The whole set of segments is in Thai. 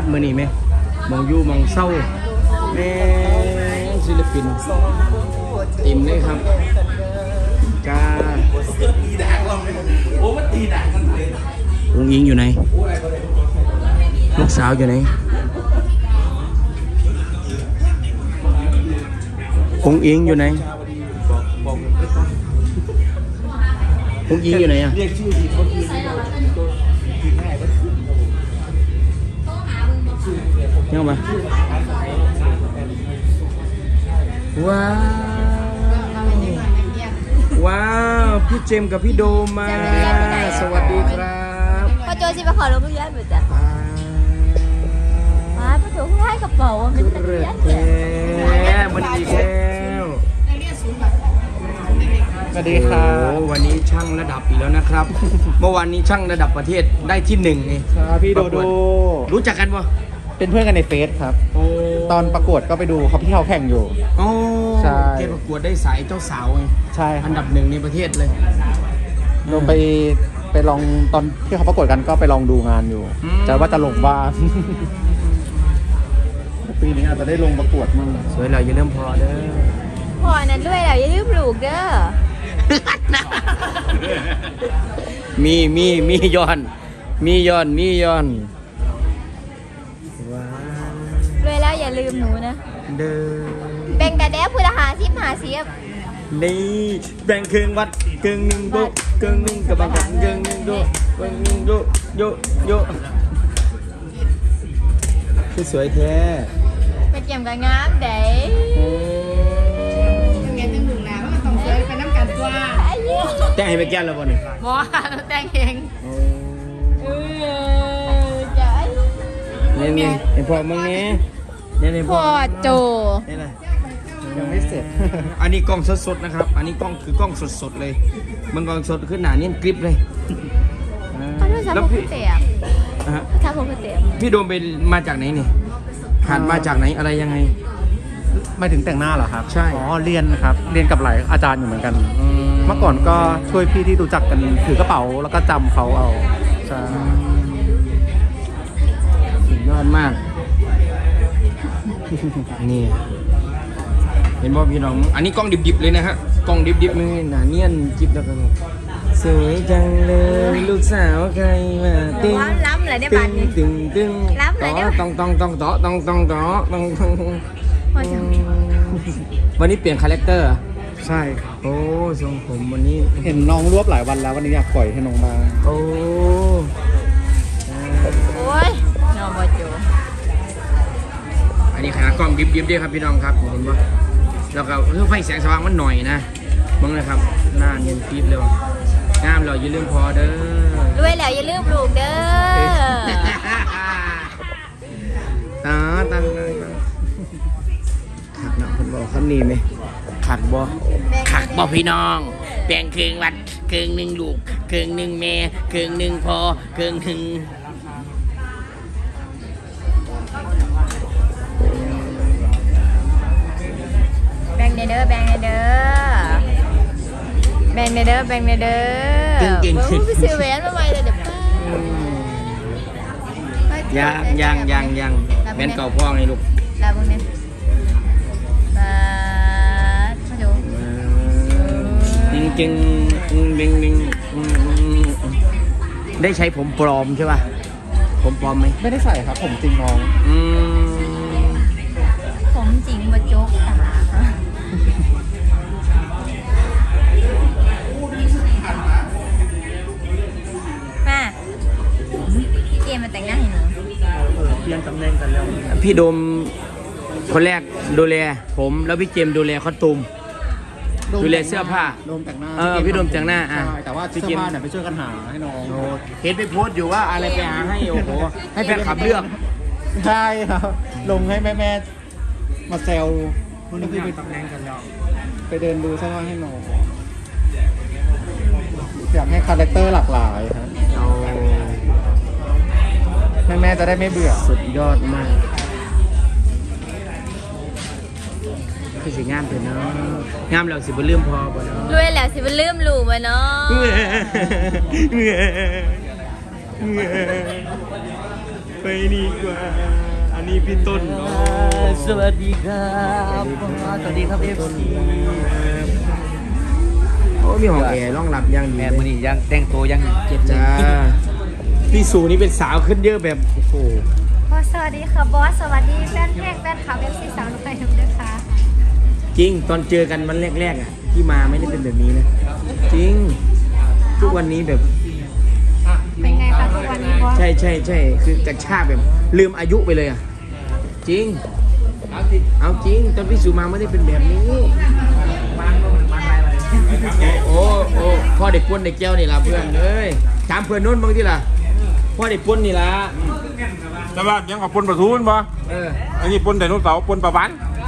มือนี่ไหมมองอยู่มองเศร้าแม่ศิลปินติมเลยครับกาอุ้งอิงอยู่ไหนลูกสาวอยู่ไหนอุ้งอิงอยู่ไหนอุ้งอิงอยู่ไหนอ่ะเนี่ยมาว้าวว้าวพี่เจมกับพี่โดมมาสวัสดีครับพ่อโจชิมาขอลงทุเรียนเหมือนกันมาพ่อโจให้กระเป๋ามันเป็นทุเรียนเนี่ยมันอีกแล้วสวัสดีครับวันนี้ช่างระดับอีกแล้วนะครับ เมื่อวานนี้ช่างระดับประเทศได้ที่1นี่พี่โดโดรู้จักกันปะเป็นเพื่อนกันในเฟซครับตอนประกวดก็ไปดูเขาที่เขาแข่งอยู่ใช่แกประกวดได้สายเจ้าสาวไงใช่อันดับ1ในประเทศเลยลงไปลองตอนที่เขาประกวดกันก็ไปลองดูงานอยู่จะว่าจะลงบ้างปีนี้อาจจะได้ลงประกวดมั่งสวยเราอย่าลืมพอเด้อพอนั้นด้วยเราอย่าลืมปลูกเด้อมีย้อนด้วยแล้วอย่าลืมหนูนะเด้อแบ่งกันแด้พูด50 นี่แบ่งครึ่งวัดครึ่งหนึ่งโยครึ่งหนึ่งกับแบ่งกันครึ่งหนึ่งโยครึ่งหนึ่งโยคือสวยแท้ไปเก็บกันงามเด้ยังไงตึงหนึ่งแล้วมันต้องเคยไปน้ำกันตัวแต่งให้ไปแก้แล้วบ่เนี่ยบ่แต่งเองนี่ไอพ่อมึงนี่พ่อโจนี่นะยังไม่เสร็จอันนี้กล้องสดๆนะครับอันนี้กล้องคือกล้องสดๆเลยมันกล้องสดขึ้นหนาเนี่ยกริบเลยแล้วพี่เต๋อถ้าผมเต๋อพี่โดมไปมาจากไหนนี่หัดมาจากไหนอะไรยังไงไม่ถึงแต่งหน้าเหรอครับใช่เรียนครับเรียนกับหลายอาจารย์อยู่เหมือนกันเมื่อก่อนก็ช่วยพี่ที่รู้จักกันถือกระเป๋าแล้วก็จำเขาเอาใช่สุดยอดมากนี่เห็นบ่พี่น้องอันนี้กล้องดิบๆเลยนะฮะกล้องดิบๆไม่หนาเนียนจิบแล้วกันสวยจังเลยลูกสาวใครมาตึงล้ำเลยได้บ้านนี้ตึงล้ำเลยได้ต้องวันนี้เปลี่ยนคาแรคเตอร์ใช่โอ้ทรงผมวันนี้เห็นน้องรวบหลายวันแล้ววันนี้อยากปล่อยให้น้องมาโอ้ยน้องบอจูอันนี้ขากล้องดิบๆด้วยครับพี่น้องครับเห็นป่ะแล้วก็ไฟแสงสว่างมันหน่อยนะมึงเลยครับหน้าเนียนปี๊บเลยงามเราอย่าลืมพอเด้อด้วยแล้วอย่าลืมปลูกเด้อตั้งขัดเนาะคนบอกคำนี้ไหมขัดบ่พี่น้องแบ่งครึ่งวัดครึ่งหนึ่งลูกครึ่งหนึ่งแม่ครึ่งหนึ่งพอครึ่งหนึ่งแบ่งในเด้อแบ่งในเด้อเก่งๆพี่ซื้อแหวนมาใหม่เลยเดี๋ยวยังแม่นเก่าพ่อไงลูกลาบุญเนี่ยมาดูจริงได้ใช้ผมปลอมใช่ป่ะผมปลอมไหมไม่ได้ใส่ครับผมจริงน้องผมจริงมาโจ๊กตาพี่เจมมาแต่งหน้าให้หนูเปลี่ยนตำแหน่งกันแล้วพี่โดมคนแรกดูแลผมแล้วพี่เจมดูแลคอสตูมดูแลเสื้อผ้าโดมแต่งหน้าพี่โดมแต่งหน้าแต่ว่าเสื้อผ้าเนี่ยไปช่วยกันหาให้น้องเห็นไปโพสต์อยู่ว่าอะไรไปหาให้โอ้โหให้แฟนคลับเลือกใช่ครับลงให้แม่มาแซวก็คือไปตำแหน่งกันแล้วไปเดินดูเสื้อผ้าให้น้องอยากให้คาแรคเตอร์หลากหลายครับแม่จะได้ไม่เบื่อสุดยอดมากคือสิงามเถอะเนาะงามแล้วสิบ่ลืมพอบ่เนาะด้วยแล้วสิบ่ลืมลูกบ่เนาะไปดีกว่าอันนี้พี่ต้นสวัสดีครับสวัสดีครับ FC โอ้มีห้องแอร์รองรับอย่างดีแม่มื้อนี้ยังแต่งตัวยังเจ็บจ้าพี่สูนี่เป็นสาวขึ้นเยอะแบบโอ้โหสวัสดีค่ะบอสสวัสดีแฟนเพลงแฟนคลับเอฟซีสาวนุ๊กไก่ทุกท่านค่ะจริงตอนเจอกันวันแรกๆอ่ะที่มาไม่ได้เป็นแบบนี้นะจริงทุกวันนี้แบบเป็นไงคะทุกวันนี้บอสใช่คือกระชากแบบลืมอายุไปเลยอ่ะจริงเอาจริงตอนพี่สูมาไม่ได้เป็นแบบนี้โอ้พ่อเด็กป้นเด็กแก้วนี่ล่ะเพื่อนเอ้ยถามเพื่อนโน้นบ้างที่ล่ะพ่อเด็กป้นนี่ล่ะแต่ว่ายังกับปนปลาทูนบ่ อันนี้ปนไดโนเสาร์ปนปลาบ้าน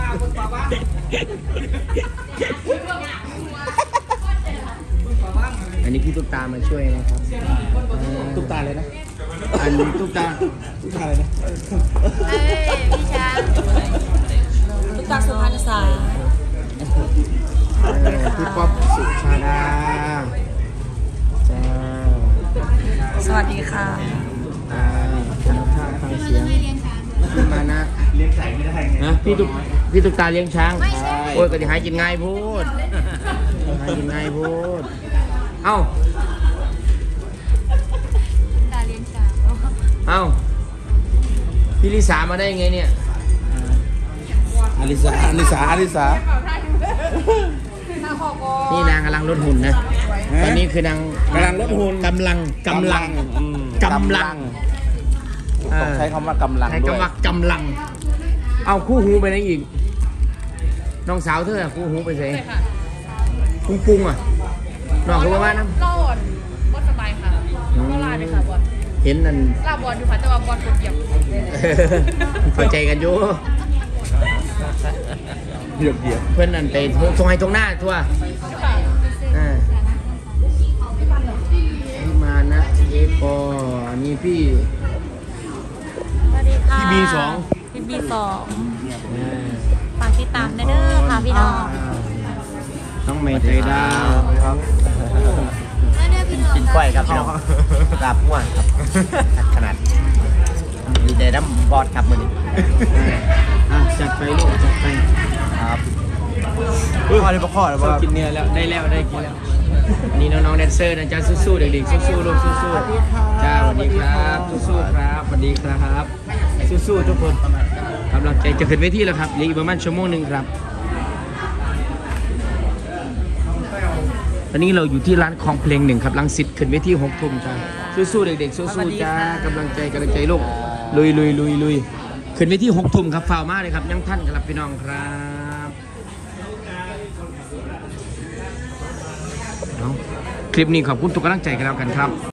อันนี้พี่ตุ๊กตามาช่วยนะครับตุ๊กตาเลยนะอันนี้ตุ๊กตาอะไรนะเอ้ยพี่ช้างตุ๊กตาสุพรรณษาพี่ป๊อปสุชาดาจ้าสวัสดีค่ะฟังภาพฟังเสียงพี่มานะเลี้ยงไก่ไม่ได้นะพี่ตุ๊กตาเลี้ยงช้างโอ้ยก็จะหายกินง่ายพูดหายกินง่ายพูดเอ้าดาเรียนช้างเอ้าพี่ลิสามาได้ไงเนี่ยอลิสานี่นางกำลังลดหุ่นนะตอนนี้คือนางกำลังลดหุ่นกำลังต้องใช้คำว่ากำลังใช้ด้วยคำว่ากำลัง เอาคู่หูไปไหนอีก น้องสาวเธอคู่หูไปใส่ปุ้งอ่ะน้องเขาว่านะรอดบอสสบายค่ะก็ลาไปค่ะบอสเห็นนั่นลาบอลอยู่ค่ะแต่ว่าบอลคนเดียวเข้าใจกันอยู่เหยียบเพื่อนนั่นไปตรงไหนตรงหน้าทั่วพี่มานะเอปอนี่พี่สวัสดีค่ะพี่บีสองพี่บีสองฝากติดตามได้เด้อค่ะพี่น้องน้องเมย์ใจดาวครับได้เด้อพี่น้องกินกล้วยครับพี่น้องลาบม่วงครับขนาดดีใจน้ำบอสครับมื้อนี้จัดไปลูกจัดไปครับข้อเลยบ่ข้อเลยชบ่อบกินเนื้อแล้วได้กินแล้วอันนี้น้องๆแดนเซอร์นะจ๊ะสู้ๆเด็กๆสู้ๆลูกสู้ๆจ้าสวัสดีครับสู้ๆครับสวัสดีครับสู้ๆทุกคนกำลังใจจะขึ้นเวทีแล้วครับเหลืออีกประมาณชั่วโมงหนึ่งครับตอนนี้เราอยู่ที่ร้านคลองเพลงหนึ่งครับรังสิตขึ้นเวที6 ทุ่มจ้าสู้ๆเด็กๆสู้ๆจ้ากำลังใจลูกลุยขึ้นเวที6 ทุ่มครับฝ่าวมากเลยครับยังท่านครับพี่น้องครับคลิปนี้ขอบคุณทุกกำลังใจกันแล้วกันครับ